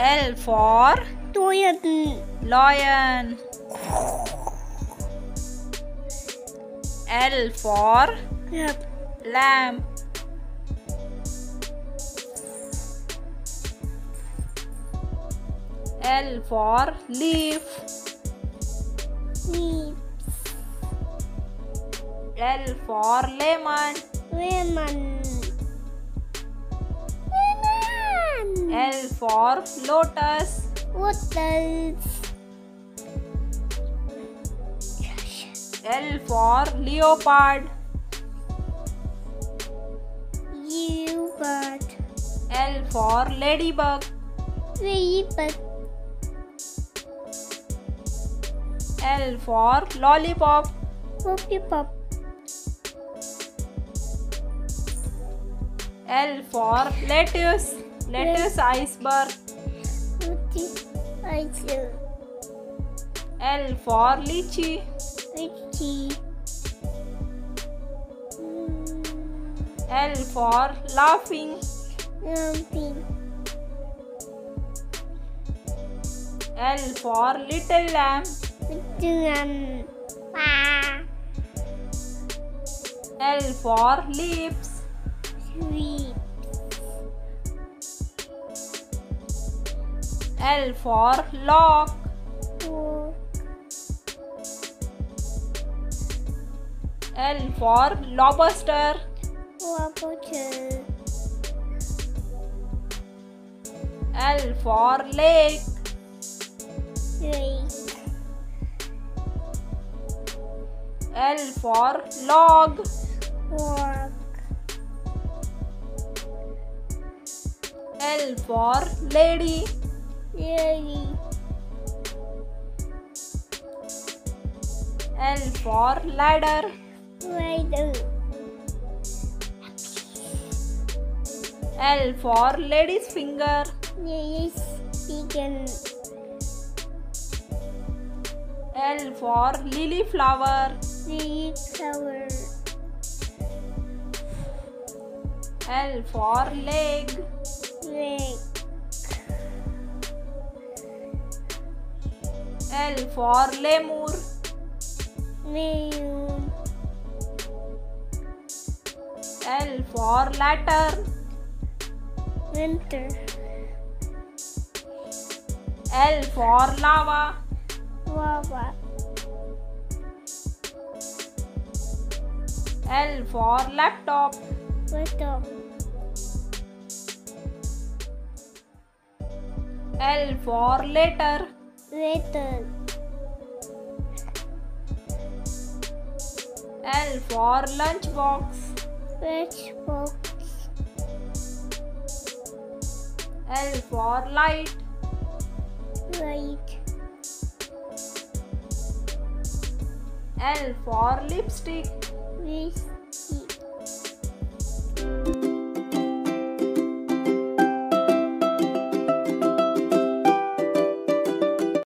L for lion. L for lamb. L for leaf. L for lemon. L for lotus. L for leopard. L for ladybug. L for lollipop. L for lettuce. Iceberg. L for lychee. L for laughing. L for little lamb. L for leaves. L for lock. L for lobster. L for lake. L for log. L for lady. L for ladder. L for lady's finger. L for lily flower. L for leg. L for lemur. L for lantern. L for lava. L for laptop. L for letter. L for lunchbox. L for light. L for lipstick.